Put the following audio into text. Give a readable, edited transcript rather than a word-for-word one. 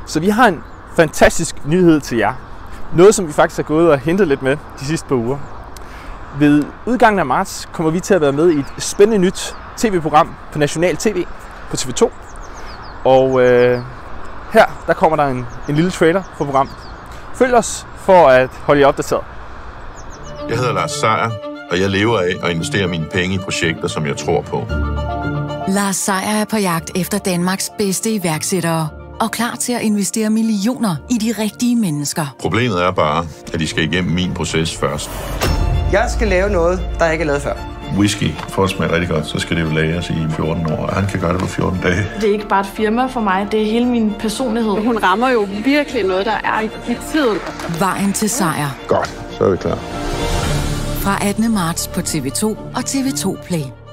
Så vi har en fantastisk nyhed til jer. Noget, som vi faktisk har gået og hentet lidt med de sidste par uger. Ved udgangen af marts kommer vi til at være med i et spændende nyt tv-program på National TV på TV2. Og her der kommer der en lille trailer for programmet. Følg os for at holde jer opdateret. Jeg hedder Lars Seier, og jeg lever af at investere mine penge i projekter, som jeg tror på. Lars Seier er på jagt efter Danmarks bedste iværksættere og klar til at investere millioner i de rigtige mennesker. Problemet er bare, at de skal igennem min proces først. Jeg skal lave noget, der ikke er lavet før. Whisky, for at smage rigtig godt, så skal det jo lagres i 14 år, og han kan gøre det på 14 dage. Det er ikke bare et firma for mig, det er hele min personlighed. Hun rammer jo virkelig noget, der er i tiden. Vejen til sejr. Godt, så er vi klar. Fra 18. marts på TV2 og TV2 Play.